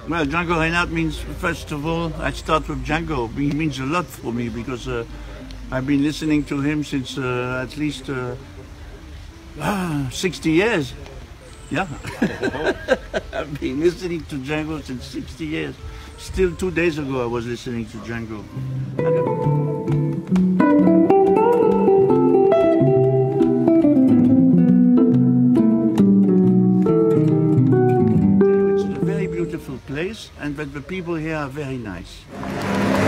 Well, Django Reinhardt means, first of all, I start with Django. He means a lot for me because I've been listening to him since at least 60 years. Yeah. I've been listening to Django since 60 years. Still 2 days ago I was listening to Django. It's a very beautiful place, and but the people here are very nice.